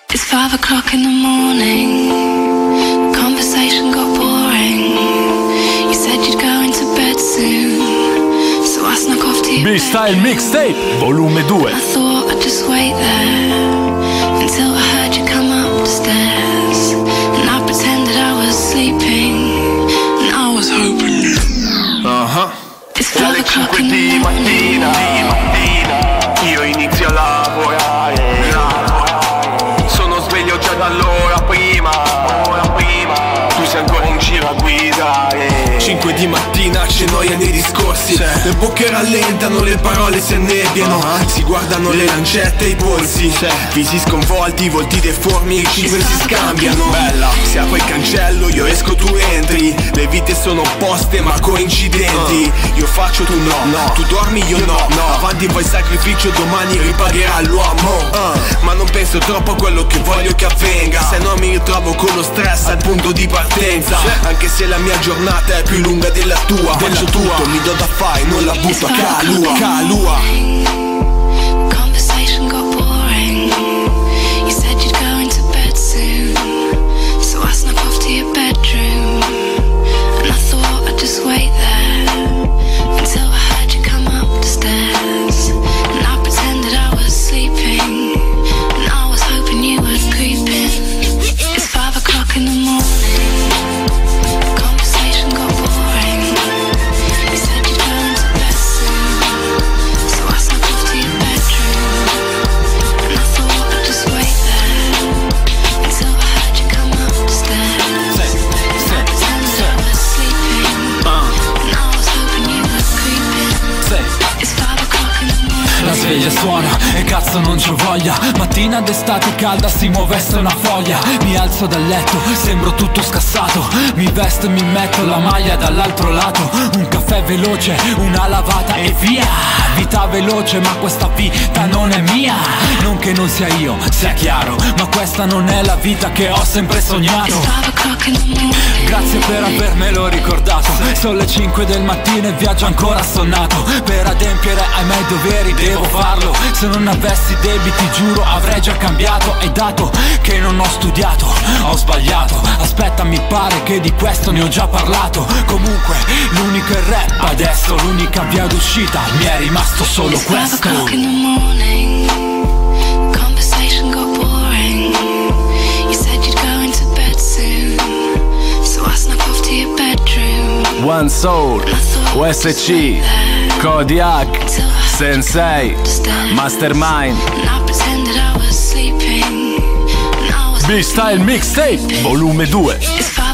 It's 5 o'clock in the morning. The conversation got boring. You said you'd go into bed soon, so I snuck off to your B-Style Mixtape, volume 2. I thought I'd just wait there until I heard you come up the stairs, and I pretended I was sleeping, and I was hoping you. It's 5 o'clock in the morning. Io inizio a lavorare. Sono sveglio già dall'ora prima. Tu sei ancora in giro a guidare. 5 di mattina c'è noia nei discorsi, le bocche rallentano, le parole si annebbiano, si guardano le lancette e i polsi, visi sconvolti, volti deformi, i cifre si scambiano. Bella, si apre il cancello, io esco, tu entri, le vite sono opposte ma coincidenti. Io faccio, tu no, tu dormi, io no. Avanti poi sacrificio, domani ripagherà l'uomo. Ma non penso troppo a quello che voglio che avvenga, se no mi ritrovo con lo stress al punto di partenza. Anche se la mia giornata è più lunga della tua, faccio tutto, mi do da fare, non la butto a calua. Conversation got boring. You said you'd go into bed soon, so I snuck off to your bedroom, and I thought I'd just wait there until I heard you come up the stairs, and I pretended I was sleeping, and I was hoping you were creeping. It's 5 o'clock in the morning. Conversation got boring. You said you'd go into bed soon, so I snuck off to your bedroom, and I thought I'd just wait there until I heard you come up the stairs, and I pretended I was sleeping, and I was hoping you were creeping. It's 5 o'clock in the morning. La sveglia suona e cazzo non c'ho voglia. Mattina d'estate calda, si muovesse una foglia. Mi alzo dal letto, sembro tutto scassato. Mi vesto e mi metto la maglia dall'altro lato. Un caffè veloce, una lavata e via. Vita veloce ma questa vita non è mia. Non che non sia io, sia chiaro, ma questa non è la vita che ho sempre sognato. It's 5 o'clock in the morning. Grazie per avermelo ricordato. Sono le 5 del mattino e viaggio ancora sonnato. Per adempiere ai miei doveri devo farlo. Se non avessi debiti giuro avrei già cambiato. E dato che non ho studiato ho sbagliato. Aspetta, mi pare che di questo ne ho già parlato. Comunque l'unico è il rap adesso, l'unica via d'uscita mi è rimasto solo It's 5 questo. o'clock in the morning. Conversation got boring. You said you'd go into bed soon, so I snuck off to your bedroom. One Soul, And I thought I'd just USC, wait there Kodiak, until I heard Sensei, you come up the stairs, Mastermind. and I pretended I was sleeping, and I was B-Style Mixtape, volume 2. It's 5